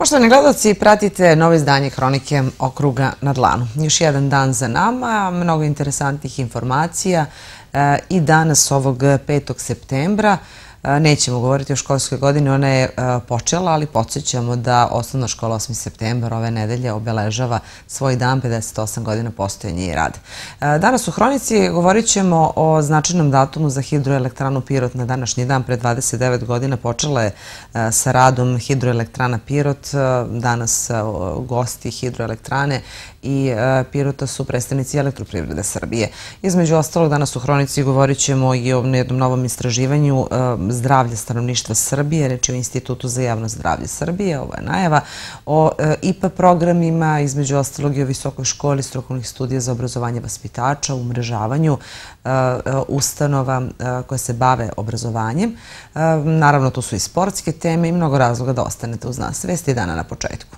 Poštovani gledalci, pratite novo izdanje Hronike okruga na dlanu. Još jedan dan za nama, mnogo interesantnih informacija i danas ovog 5. septembra. Nećemo govoriti o školskoj godini, ona je počela, ali podsjećamo da osnovna škola 8. septembar ove nedelje obeležava svoj dan, 58 godina postojanja i rada. Danas u Hronici govorit ćemo o značajnom datumu za hidroelektranu Pirot. Na današnji dan, pre 29 godina, počela je sa radom hidroelektrana Pirot. Danas gosti hidroelektrane i Pirota su predstavnici Elektroprivrede Srbije. Između ostalog, danas u Hronici govorit ćemo i o jednom novom istraživanju zdravlja stanovništva Srbije, reč je o Institutu za javno zdravlje Srbije, ovo je najava, o IPA programima, između ostalog i o Visokoj školi strukovnih studija za obrazovanje vaspitača, umrežavanju ustanova koje se bave obrazovanjem. Naravno, tu su i sportske teme i mnogo razloga da ostanete uz nas. Vesti dana na početku.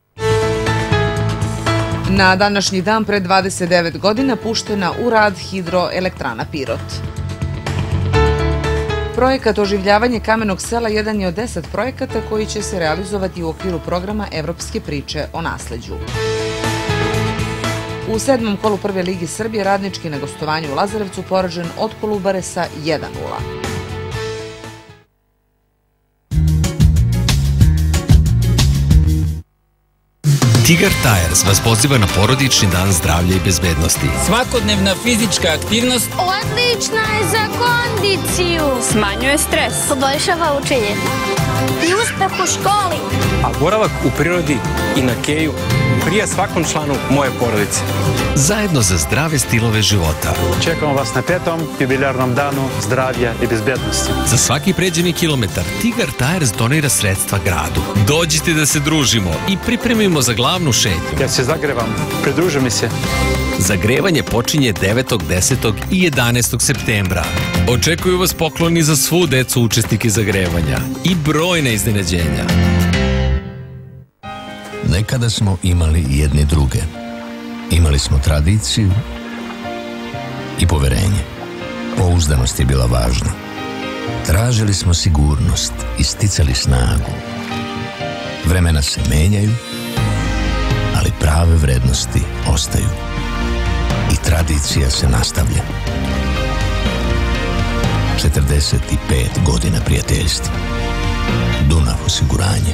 Na današnji dan, pre 29 godina, puštena u rad hidroelektrana Pirot. Projekat oživljavanje kamenog sela jedan je od 10 projekata koji će se realizovati u okviru programa Evropske priče o nasleđu. U 7. kolu Prve ligi Srbije Radnički na gostovanju u Lazarevcu poražen od Kolubare sa 1:0. Tigar Tires vas poziva na porodični dan zdravlja i bezbednosti. Svakodnevna fizička aktivnost odlična je za kondiciju. Smanjuje stres. Poboljšava učenje. I uspeh u školi. A boravak u prirodi i na keju prija svakom članu moje porodice. Zajedno za zdrave stilove života. Čekamo vas na 5. jubilarnom danu zdravlja i bezbednosti. Za svaki pređeni kilometar Tigar Tires donira sredstva gradu. Dođite da se družimo i pripremimo za glavnu šetnju. Ja se zagrevam, pridruži mi se. Zagrevanje počinje 9., 10. i 11. septembra. Očekuju vas pokloni za svu decu učesnike zagrevanja i brojne iznenađenja. Nekada smo imali jedni druge. Imali smo tradiciju i poverenje. Pouzdanost je bila važna. Tražili smo sigurnost i sticali snagu. Vremena se menjaju, ali prave vrednosti ostaju. I tradicija se nastavlja. 45 godina prijateljstva. Dunav osiguranje.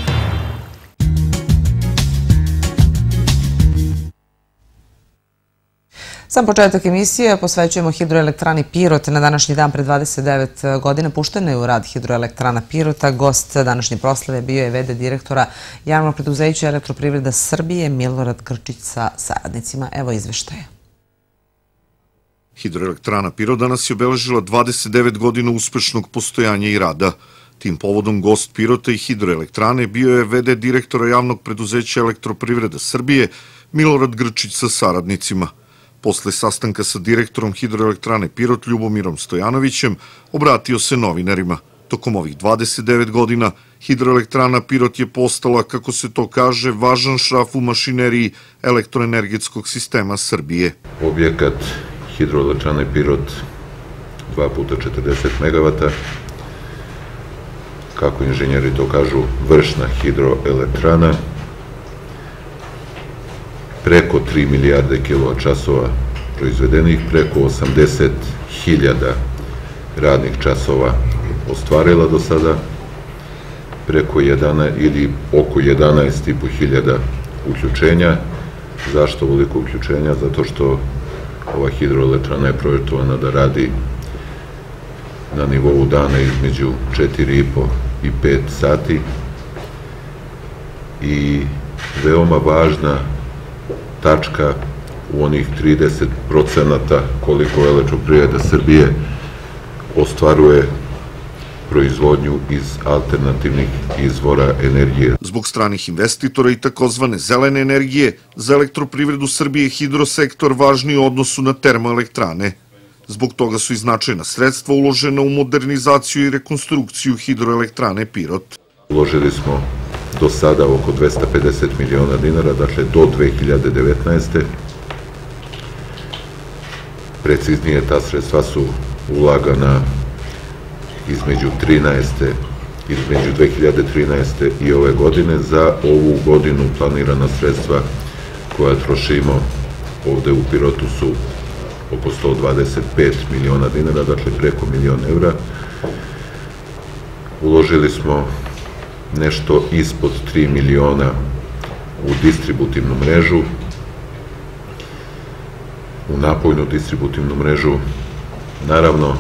Sam početak emisije posvećujemo hidroelektrani Pirot. Na današnji dan pre 29 godina puštena je u rad hidroelektrana Pirota. Gost današnje proslave bio je v.d. direktora javnog preduzeća Elektroprivreda Srbije Milorad Grčić sa saradnicima. Evo izveštaja. Hidroelektrana Pirot danas je obeležila 29 godina uspešnog postojanja i rada. Tim povodom gost Pirota i hidroelektrane bio je v.d. direktora javnog preduzeća Elektroprivreda Srbije Milorad Grčić sa saradnicima. Posle sastanka sa direktorom hidroelektrane Pirot Ljubomirom Stojanovićem obratio se novinarima. Tokom ovih 29 godina hidroelektrana Pirot je postala, kako se to kaže, važan šraf u mašineriji elektroenergetskog sistema Srbije. Objekat hidroelektrane Pirot 2x40 MW, kako inženjeri to kažu, vršna hidroelektrana, preko 3 milijarde kWh proizvedenih, preko 80.000 radnih časova ostvarila do sada, preko 11 ili oko 11.500 uključenja. Zašto ovoliko uključenja? Zato što ova hidroelektrana je projektovana da radi na nivou dana između 4,5 i 5 sati i veoma važna tačka u onih 30% koliko Elektroprivreda Srbije ostvaruje proizvodnju iz alternativnih izvora energije. Zbog stranih investitora i takozvane zelene energije, za Elektroprivredu Srbije je hidrosektor važniji u odnosu na termoelektrane. Zbog toga su i značajna sredstva uložena u modernizaciju i rekonstrukciju hidroelektrane Pirot. Uložili smo do sada oko 250 miliona dinara, dakle do 2019. Preciznije, ta sredstva su ulagana između 13. između 2013. i ove godine. Za ovu godinu planirana sredstva koja trošimo ovde u Pirotu su oko 125 miliona dinara, dakle preko €1.000.000. Uložili smo nešto ispod 3 miliona u distributivnu mrežu, u napojnu distributivnu mrežu. Naravno,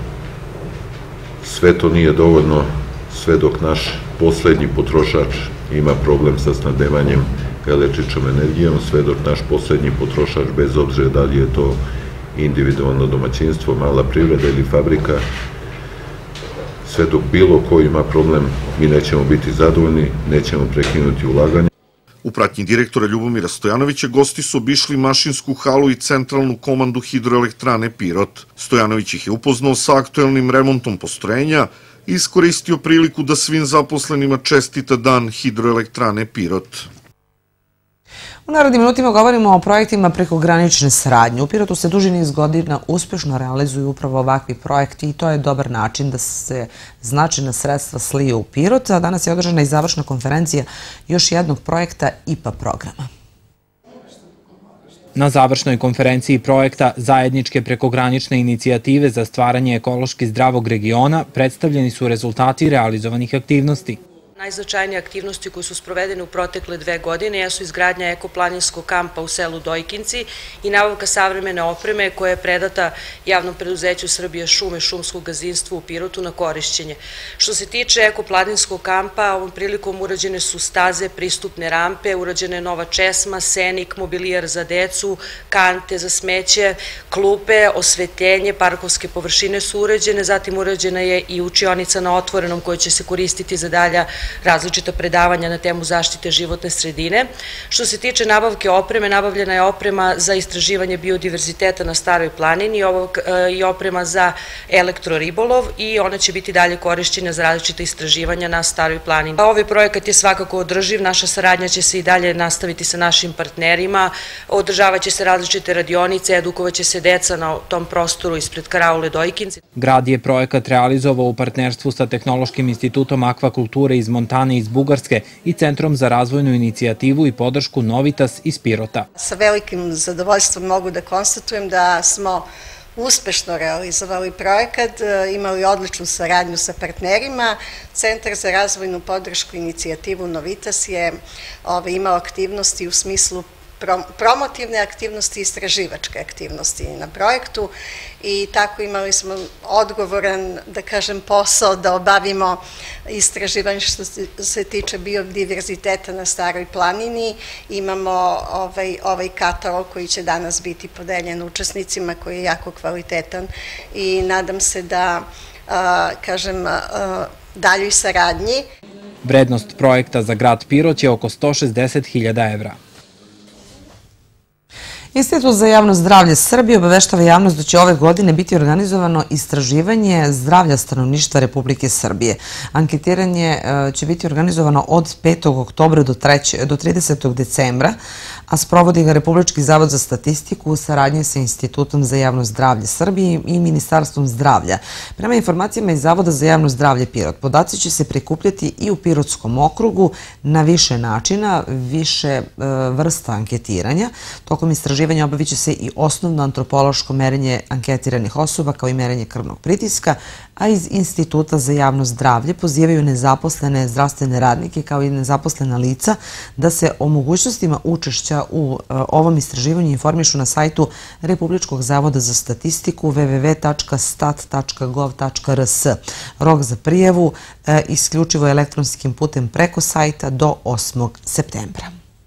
sve to nije dovoljno, sve dok naš poslednji potrošač ima problem sa snabdevanjem električnom energijom, sve dok naš poslednji potrošač, bez obzira da li je to individualno domaćinstvo, mala privreda ili fabrika, sve dok bilo ko ima problem, mi nećemo biti zadovoljni, nećemo prekinuti ulaganje. U pratnji direktora Ljubomira Stojanovića gosti su obišli mašinsku halu i centralnu komandu hidroelektrane Pirot. Stojanović ih je upoznao sa aktuelnim remontom postrojenja i iskoristio priliku da svim zaposlenima čestita dan hidroelektrane Pirot. U narednim minutima govorimo o projektima prekogranične saradnje. U Pirotu se duži niz godina uspešno realizuju upravo ovakvi projekti i to je dobar način da se značajna sredstva sliju u Pirot, a danas je održana i završna konferencija još jednog projekta IPA programa. Na završnoj konferenciji projekta Zajedničke prekogranične inicijative za stvaranje ekološki zdravog regiona predstavljeni su rezultati realizovanih aktivnosti. Najznačajnije aktivnosti koje su sprovedene u protekle 2 godine jesu izgradnja ekoplaninskog kampa u selu Dojkinci i nabavka savremene opreme koja je predata javnom preduzeću Srbije šume, šumskog gazdinstva u Pirotu na korišćenje. Što se tiče ekoplaninskog kampa, ovom prilikom urađene su staze, pristupne rampe, urađena je nova česma, senik, mobilijar za decu, kante za smeće, klupe, osvetljenje, parkovske površine su urađene, zatim urađena je i učionica na otvorenom koja će se koristiti za dalja različita predavanja na temu zaštite životne sredine. Što se tiče nabavke opreme, nabavljena je oprema za istraživanje biodiverziteta na Staroj planini i oprema za elektroribolov i ona će biti dalje korišćena za različite istraživanja na Staroj planini. Ovaj projekat je svakako održiv, naša saradnja će se i dalje nastaviti sa našim partnerima, održavaće se različite radionice, edukovaće se deca na tom prostoru ispred karaule Dojkinci. Grad je projekat realizovao u partnerstvu sa Tehnološkim institutom akvakulture iz Montane iz Bugarske i Centrom za razvojnu inicijativu i podršku Novitas iz Pirota. Sa velikim zadovoljstvom mogu da konstatujem da smo uspešno realizovali projekat, imali odličnu saradnju sa partnerima. Centar za razvojnu podršku inicijativu Novitas je imao aktivnosti u smislu promotivne aktivnosti i istraživačke aktivnosti na projektu i tako imali smo odgovoran, da kažem, posao da obavimo istraživanje što se tiče biodiverziteta na Staroj planini. Imamo ovaj katalog koji će danas biti podeljen učesnicima koji je jako kvalitetan i nadam se da, kažem, daljoj saradnji. Vrednost projekta za grad Pirot je oko 160.000 evra. Institut za javno zdravlje Srbije obaveštava javnost da će ove godine biti organizovano istraživanje zdravlja stanovništva Republike Srbije. Anketiranje će biti organizovano od 5. oktobra do 30. decembra, a sprovodi ga Republički zavod za statistiku u saradnji sa Institutom za javno zdravlje Srbije i Ministarstvom zdravlja. Prema informacijama iz Zavoda za javno zdravlje Pirot, podaci će se prikupljati i u Pirotskom okrugu na više načina, više vrsta anketiranja. Tokom istraživanja obavit će se i osnovno antropološko merenje anketiranih osoba kao i merenje krvnog pritiska, a iz Instituta za javno zdravlje pozivaju nezaposlene zdravstvene radnike kao i nezaposlena lica da se o mogućnostima učešća u ovom istraživanju informišu na sajtu Republičkog zavoda za statistiku www.stat.gov.rs. Rok za prijavu isključivo elektronskim putem preko sajta do 8. septembra.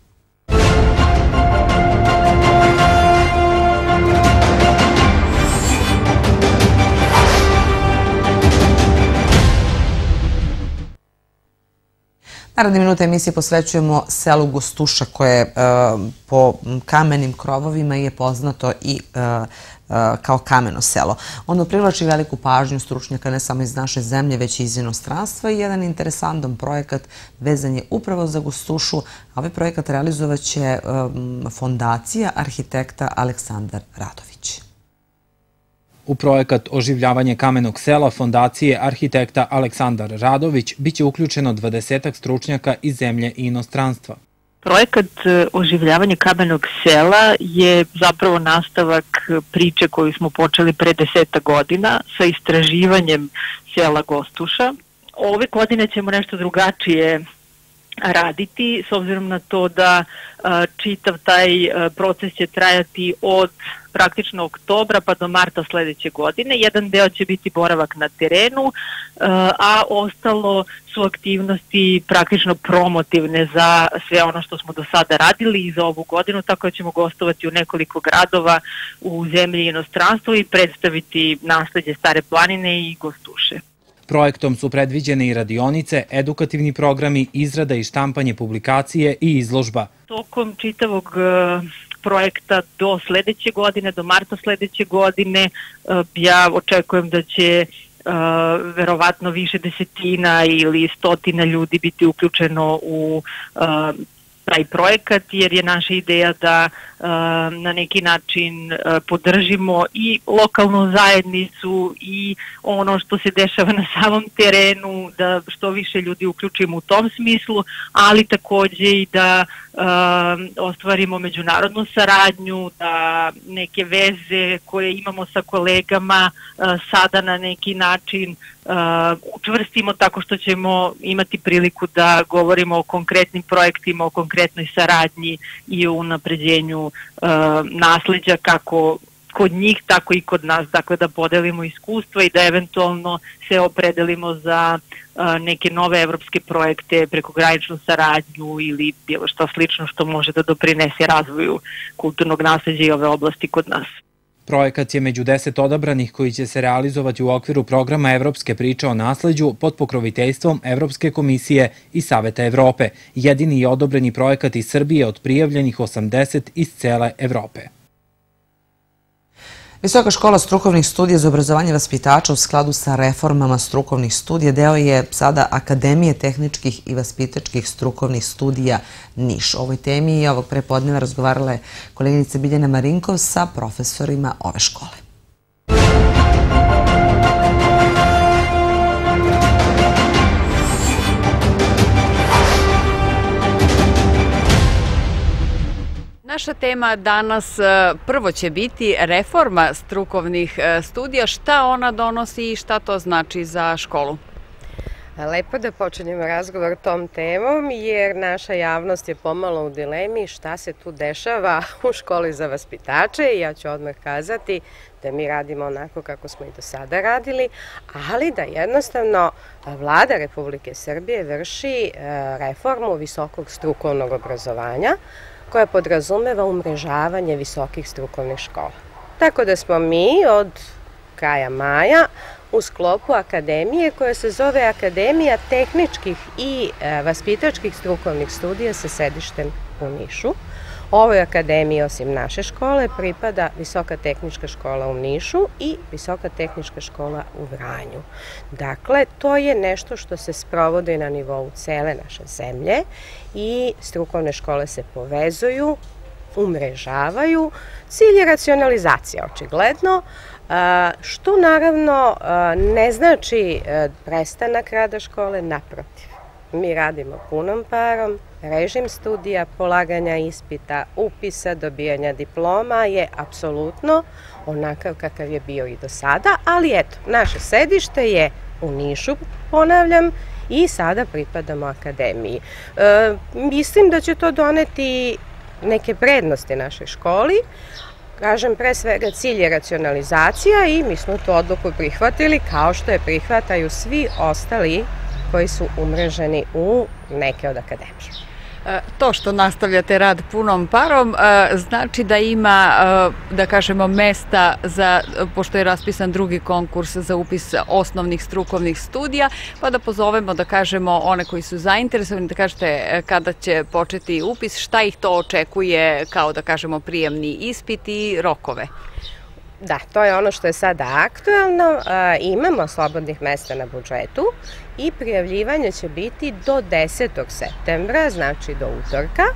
Naredne minute emisije posvećujemo selu Gostuša koje po kamenim krovovima je poznato i kao kameno selo. Ono privlači veliku pažnju stručnjaka ne samo iz naše zemlje, već i iz inostranstva i jedan interesantan projekat vezan je upravo za Gostušu. Ovaj projekat realizovaće fondacija arhitekta Aleksandar Radović. U projekat Oživljavanje kamenog sela fondacije arhitekta Aleksandar Radović biće uključeno 20 stručnjaka iz zemlje i inostranstva. Projekat Oživljavanje kamenog sela je zapravo nastavak priče koju smo počeli pre 10 godina sa istraživanjem sela Gostuša. Ove godine ćemo nešto drugačije raditi, s obzirom na to da čitav taj proces će trajati od praktično oktobra pa do marta sledeće godine. Jedan deo će biti boravak na terenu, a ostalo su aktivnosti praktično promotivne za sve ono što smo do sada radili i za ovu godinu, tako da ćemo gostovati u nekoliko gradova u zemlji i inostranstvu i predstaviti nasleđe Stare planine i Gostuše. Projektom su predviđene i radionice, edukativni programi, izrada i štampanje publikacije i izložba. Tokom čitavog projekta do sledeće godine, do marta sledeće godine, ja očekujem da će verovatno više desetina ili stotina ljudi biti uključeno u taj projekat, jer je naša ideja da na neki način podržimo i lokalnu zajednicu i ono što se dešava na samom terenu, da što više ljudi uključimo u tom smislu, ali takođe i da ostvarimo međunarodnu saradnju, da neke veze koje imamo sa kolegama sada na neki način učvrstimo tako što ćemo imati priliku da govorimo o konkretnim projektima, o konkretnoj saradnji i o unapređenju nasleđa kako kod njih, tako i kod nas, dakle da podelimo iskustva i da eventualno se opredelimo za neke nove evropske projekte, prekograničnu saradnju ili bilo što slično što može da doprinese razvoju kulturnog nasleđa i ove oblasti kod nas. Projekat je među 10 odabranih koji će se realizovati u okviru programa Evropske priče o nasleđu pod pokroviteljstvom Evropske komisije i Saveta Evrope. Jedini i odobreni projekat iz Srbije od prijavljenih 80 iz cele Evrope. Visoka škola strukovnih studija za obrazovanje vaspitača u skladu sa reformama strukovnih studija deo je sada Akademije tehničkih i vaspitačkih strukovnih studija Niš. O ovoj temi i ovog prepodneva razgovarala je koleginica Biljana Marinkov sa profesorima ove škole. Naša tema danas prvo će biti reforma strukovnih studija. Šta ona donosi i šta to znači za školu? Lepo da počinjemo razgovor tom temom, jer naša javnost je pomalo u dilemi šta se tu dešava u školi za vaspitače. Ja ću odmah kazati da mi radimo onako kako smo i do sada radili, ali da jednostavno Vlada Republike Srbije vrši reformu visokog strukovnog obrazovanja, koja podrazumeva umrežavanje visokih strukovnih škola. Tako da smo mi od kraja maja u sklopu akademije koja se zove Akademija tehničkih i vaspitačkih strukovnih studija sa sedištem u Nišu. Ovoj akademiji, osim naše škole, pripada Visoka tehnička škola u Nišu i Visoka tehnička škola u Vranju. Dakle, to je nešto što se sprovodi na nivou cele naše zemlje i strukovne škole se povezuju, umrežavaju. Cilj je racionalizacija, očigledno, što naravno ne znači prestanak rada škole, naprotiv. Mi radimo punom parom, režim studija, polaganja ispita, upisa, dobijanja diploma je apsolutno onakav kakav je bio i do sada, ali eto, naše sedište je u Nišu, ponavljam, i sada pripadamo akademiji. Mislim da će to doneti neke prednosti našoj školi. Kažem, pre svega cilj je racionalizacija i mi smo tu odluku prihvatili kao što je prihvataju svi ostali koji su umreženi u neke od akademije. To što nastavljate rad punom parom znači da ima, da kažemo, mesta za, pošto je raspisan drugi konkurs za upis osnovnih strukovnih studija, pa da pozovemo, da kažemo, one koji su zainteresovani, da kažete kada će početi upis, šta ih to očekuje kao, da kažemo, prijemni ispit i rokove. Da, to je ono što je sada aktuelno. Imamo slobodnih mesta na budžetu i prijavljivanje će biti do 10. septembra, znači do utorka.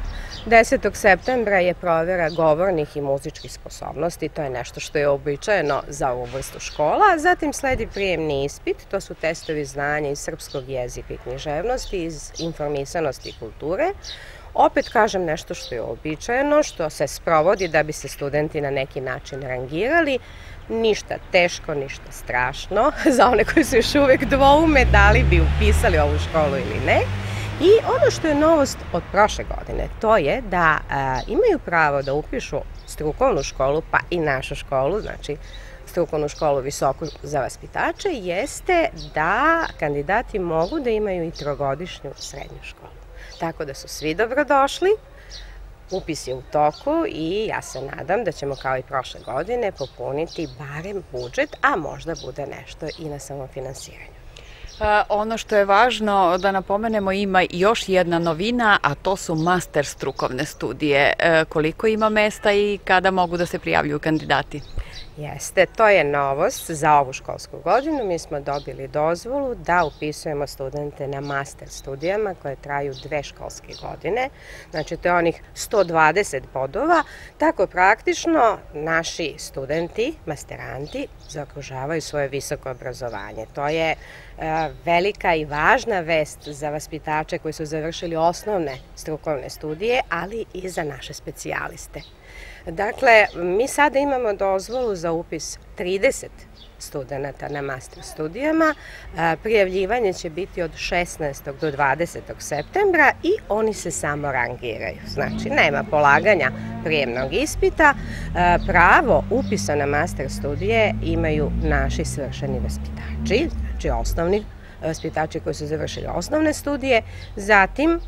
10. septembra je provera govornih i muzičkih sposobnosti, to je nešto što je uobičajeno za ovu vrstu škola. Zatim sledi prijemni ispit, to su testovi znanja iz srpskog jezika i književnosti, iz informisanosti i kulture. Opet kažem nešto što je uobičajeno, što se sprovodi da bi se studenti na neki način rangirali. Ništa teško, ništa strašno za one koji su još uvek dvoume da li bi upisali ovu školu ili ne. I ono što je novost od prošle godine, to je da imaju pravo da upišu strukovnu školu, pa i našu školu, znači strukovnu školu visoku za vaspitače, jeste da kandidati mogu da imaju i trogodišnju srednju školu. Tako da su svi dobrodošli, upis je u toku i ja se nadam da ćemo kao i prošle godine popuniti barem budžet, a možda bude nešto i na samofinansiranju. Ono što je važno da napomenemo, ima još jedna novina, a to su master strukovne studije. Koliko ima mesta i kada mogu da se prijavljuju kandidati? Jeste, to je novost za ovu školsku godinu. Mi smo dobili dozvolu da upisujemo studente na master studijama koje traju 2 školske godine. Znači, to je onih 120 bodova. Tako praktično naši studenti, masteranti, zaokružavaju svoje visoko obrazovanje. To je velika i važna vest za vaspitače koji su završili osnovne strukovne studije, ali i za naše specijaliste. Dakle, mi sada imamo dozvolu za upis 30 studenta na master studijama. Prijavljivanje će biti od 16. do 20. septembra i oni se samo rangiraju. Znači, nema polaganja prijemnog ispita. Pravo upisa na master studije imaju naši svršeni vaspitači, znači osnovni vaspitači koji su završili osnovne studije, zatim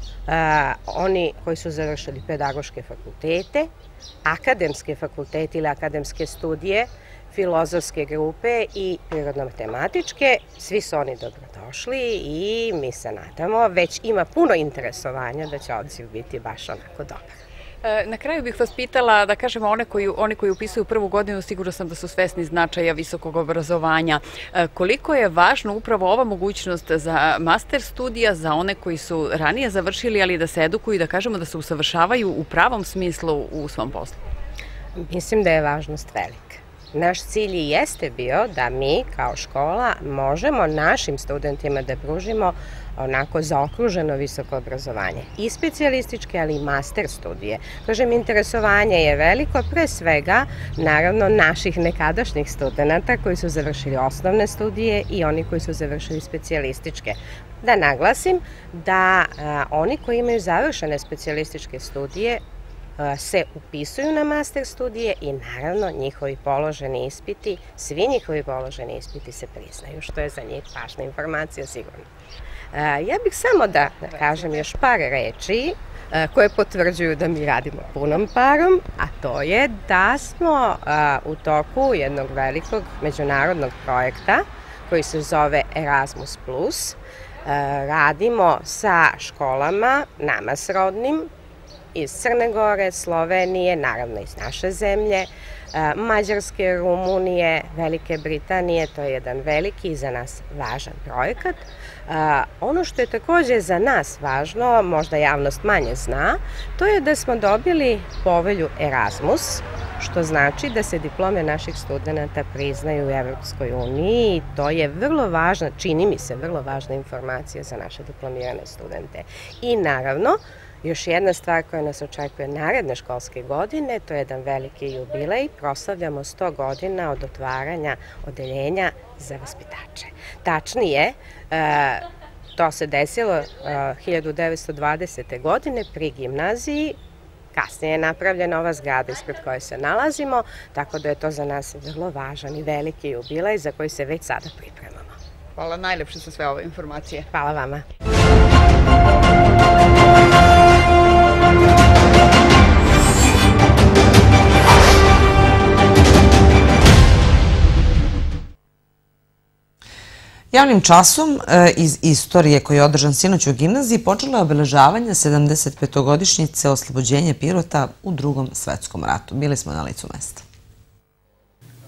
oni koji su završili pedagoške fakultete, akademske fakultete ili akademske studije, filozofske grupe i prirodno-matematičke. Svi su oni dobrodošli i mi se nadamo, već ima puno interesovanja da će odziv biti baš onako dobar. Na kraju bih vas pitala, da kažemo, oni koji upisuju prvu godinu, sigurno sam da su svesni značaja visokog obrazovanja. Koliko je važno upravo ova mogućnost za master studija, za one koji su ranije završili, ali da se edukuju i da kažemo da se usavršavaju u pravom smislu u svom poslu? Mislim da je važnost velika. Naš cilj i jeste bio da mi kao škola možemo našim studentima da pružimo onako zaokruženo visoko obrazovanje. I specijalističke, ali i master studije. Kažem, interesovanje je veliko, pre svega, naravno, naših nekadašnjih studenta koji su završili osnovne studije i oni koji su završili specijalističke. Da naglasim da oni koji imaju završene specijalističke studije se upisuju na master studije i naravno njihovi položeni ispiti, svi njihovi položeni ispiti se priznaju, što je za njih važna informacija sigurno. Ja bih samo da kažem još par reči koje potvrđuju da mi radimo punom parom, a to je da smo u toku jednog velikog međunarodnog projekta koji se zove Erasmus+. Radimo sa školama, nama srodnim, iz Crne Gore, Slovenije, naravno iz naše zemlje, Mađarske, Rumunije, Velike Britanije. To je jedan veliki i za nas važan projekat. Ono što je takođe za nas važno, možda javnost manje zna, to je da smo dobili povelju Erasmus, što znači da se diplome naših studenta priznaju u Evropskoj uniji i to je vrlo važna, čini mi se, vrlo važna informacija za naše diplomirane studente. I naravno, još jedna stvar koja nas očekuje naredne školske godine, to je jedan veliki jubilej, proslavljamo 100 godina od otvaranja odeljenja za vaspitače. Tačnije, to se desilo 1920. godine pri gimnaziji, kasnije je napravljena ova zgrada ispred koje se nalazimo, tako da je to za nas vrlo važan i veliki jubilej za koji se već sada pripremamo. Hvala najlepše za sve ove informacije. Hvala vama. Javnim časom iz istorije koji je održan sinoć u gimnaziji počelo je obeležavanje 75. godišnjice oslobođenja Pirota u Drugom svetskom ratu. Bili smo na licu mesta.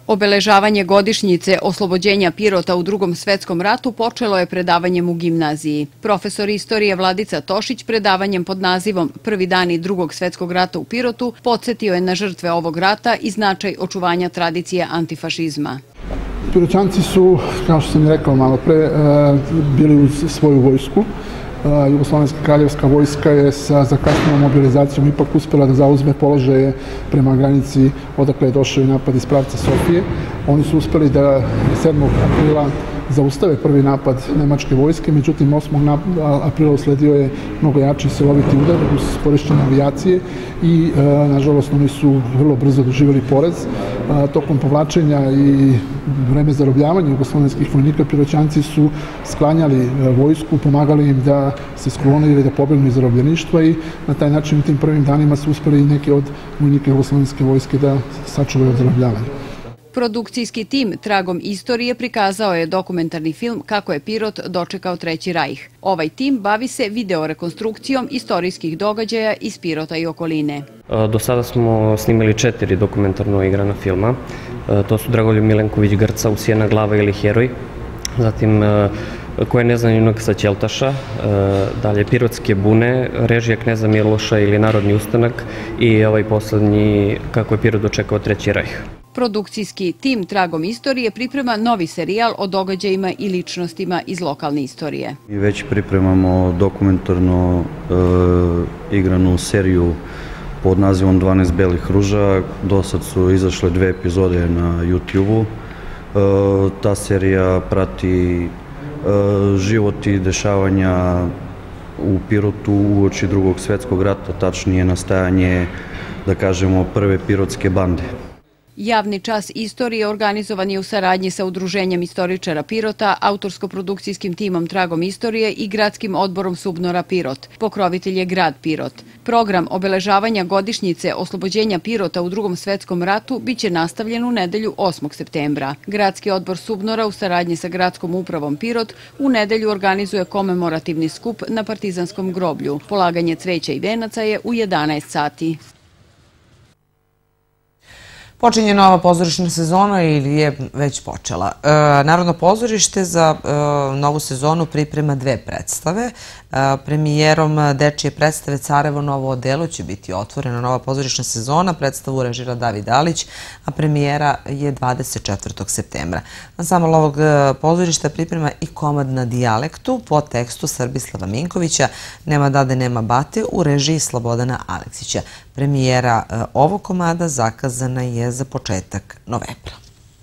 Obeležavanje godišnjice oslobođenja Pirota u Drugom svetskom ratu počelo je predavanjem u gimnaziji. Profesor istorije Vladica Tošić predavanjem pod nazivom Prvi dani Drugog svetskog rata u Pirotu podsjetio je na žrtve ovog rata i značaj očuvanja tradicije antifašizma. Piroćanci su, kao što sam rekao malo pre, bili uz svoju vojsku. Jugoslovenska kraljevska vojska je sa zakasnelom mobilizacijom ipak uspela da zauzme položaje prema granici odakle je došao i napad iz pravca Sofije. Oni su uspeli da 7. aprila zaustave prvi napad nemačke vojske, međutim 8. aprila usledio je mnogo jači siloviti udar uz korišćenje avijacije i nažalost oni su vrlo brzo doživjeli poraz. Tokom povlačenja i vreme zarobljavanja jugoslovenskih vojnika Piroćanci su sklanjali vojsku, pomagali im da se sklone ili da pobegnu iz zarobljeništva i na taj način u tim prvim danima su uspeli i neki od vojnika jugoslovenske vojske da sačuvaju od zarobljavanja. Produkcijski tim Tragom istorije prikazao je dokumentarni film Kako je Pirot dočekao Treći rajh. Ovaj tim bavi se video rekonstrukcijom istorijskih događaja iz Pirota i okoline. Do sada smo snimili 4 dokumentarno igrana filma. To su Dragoljub Milenković Grca, Usijena glava ili Heroj, zatim Koje ne zna junak sa Ćeltaša, dalje Pirotske bune, Režija kneza Miloša ili Narodni ustanak i ovaj poslednji Kako je Pirot dočekao Treći rajh. Produkcijski tim Tragom istorije priprema novi serijal o događajima i ličnostima iz lokalne istorije. Već pripremamo dokumentarno igranu seriju pod nazivom 12 belih ruža. Do sad su izašle 2 epizode na YouTube-u. Ta serija prati život i dešavanja u Pirotu uoči Drugog svetskog rata, tačnije nastajanje, da kažemo, prve pirotske bande. Javni čas istorije organizovan je u saradnji sa Udruženjem istoričara Pirota, autorsko-produkcijskim timom Tragom istorije i gradskim odborom Subnora Pirot. Pokrovitelj je grad Pirot. Program obeležavanja godišnjice oslobođenja Pirota u Drugom svetskom ratu biće nastavljen u nedelju 8. septembra. Gradski odbor Subnora u saradnji sa gradskom upravom Pirot u nedelju organizuje komemorativni skup na Partizanskom groblju. Polaganje cveća i venaca je u 11 sati. Počinje nova pozorišna sezona ili je već počela. Narodno pozorište za novu sezonu priprema 2 predstave. Premijerom dečije predstave Carevo novo odelo će biti otvorena nova pozorišna sezona. Predstavu režira David Alić, a premijera je 24. septembra. Ansambl ovog pozorišta priprema i komad na dijalektu po tekstu Srbislava Minkovića Nema dade, nema bate u režiji Slobodana Aleksića. Premijera ovog komada zakazana je za početak novembra.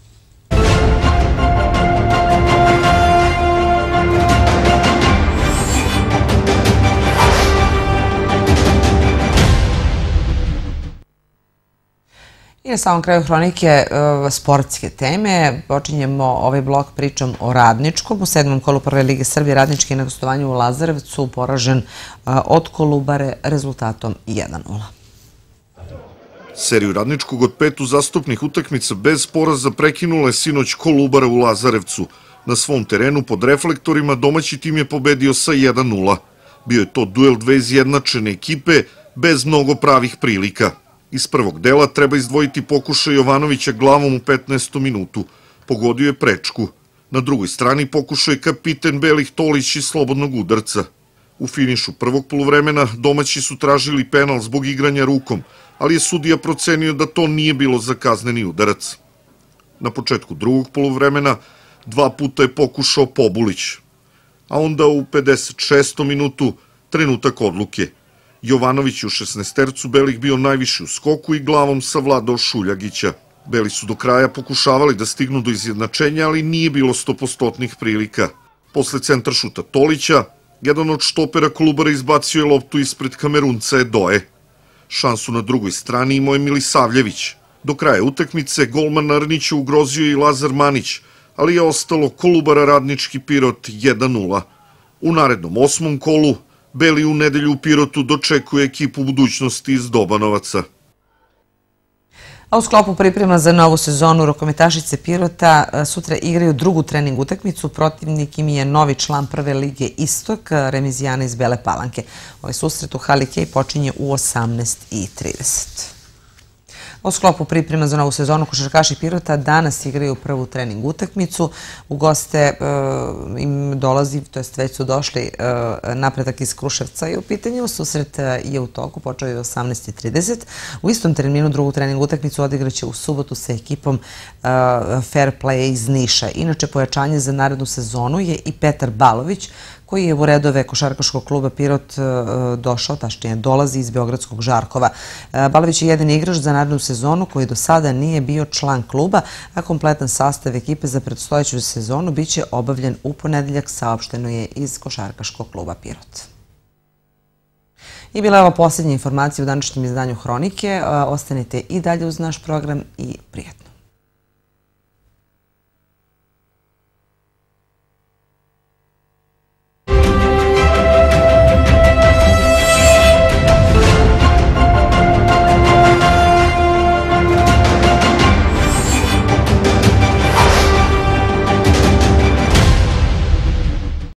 I na samom kraju hronike sportske teme počinjemo ovaj blok pričom o Radničkom. U 7. kolu Prve lige Srbije Radnički je na gostovanju u Lazarevcu poražen od Kolubare rezultatom 1:0. Seriju Radničkog od 5 uzastopnih utakmica bez poraza prekinula je sinoć Kolubara u Lazarevcu. Na svom terenu pod reflektorima domaći tim je pobedio sa 1:0. Bio je to duel dve izjednačene ekipe bez mnogo pravih prilika. Iz prvog dela treba izdvojiti pokušaj Jovanovića glavom u 15. minutu. Pogodio je prečku. Na drugoj strani pokušaj kapiten Belih Tolić iz slobodnog udarca. U finišu prvog poluvremena domaći su tražili penal zbog igranja rukom, ali je sudija procenio da to nije bilo za kazneni udarac. Na početku drugog poluvremena 2 puta je pokušao Pobulić, a onda u 56. minutu trenutak odluke. Jovanović je u 16-tercu Belih bio najviši u skoku i glavom savladao Šuljagića. Beli su do kraja pokušavali da stignu do izjednačenja, ali nije bilo 100% prilika. Posle centaršuta Tolića, jedan od štopera Kolubara izbacio je loptu ispred Kamerunca Edoe. Šansu na drugoj strani imao je Milisavljević. Do kraja utakmice golman Arnića ugrozio i Lazar Manić, ali je ostalo Kolubara Radnički Pirot 1:0. U narednom 8. kolu Beli u nedelju u Pirotu dočekuje ekipu budućnosti iz Dobanovaca. A u sklopu priprema za novu sezonu rukometašice Pirota sutra igraju drugu trening utakmicu. Protivnik im je novi član Prve lige Istok, Remizijana iz Bele Palanke. Ovaj susret u hali Kej počinje u 18:30. U sklopu priprema za novu sezonu košarkaši Pirota danas igraju prvu trening utakmicu. U goste im dolazi, to jest već su došli, Napredak iz Kruševca je u pitanju. Susret je u toku, počeo je 18:30. U istom terminu drugu trening utakmicu odigraće u subotu sa ekipom Fair Play iz Niša. Inače, pojačanje za narednu sezonu je i Petar Balović, koji je u redove košarkaškog kluba Pirot došao, tačnije dolazi iz Beogradskog Žarkova. Balović je jedini igrač za narednu sezonu koji do sada nije bio član kluba, a kompletan sastav ekipe za predstojeću sezonu biće obavljen u ponedeljak, saopšteno je iz košarkaškog kluba Pirot. I bila je ovo posljednja informacija u današnjem izdanju Hronike. Ostanite i dalje uz naš program i prijatno.